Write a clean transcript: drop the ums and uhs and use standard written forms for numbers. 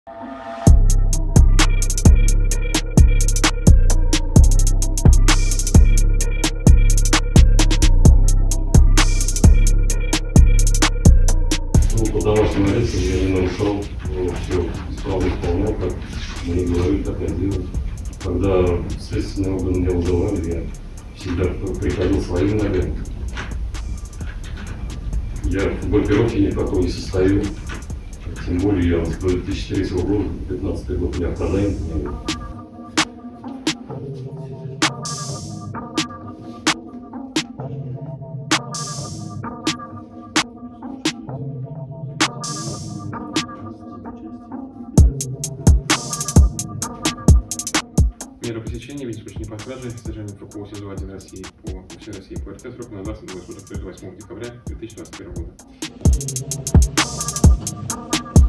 По домашним арестам я не нарушал, все исправно исполнял, как мне говорили, так я делал. Когда следственные органы меня вызывали, я всегда приходил своими ногами. Я в группировке никакой не состою, тем более я с 2003 года, 2015 год, меня охраняют. Мера пресечения в виде случая неподкражи, содержание протокола СИЗО-1 России по всей России по РТ срок на 22 суток, 8 декабря 2021 года.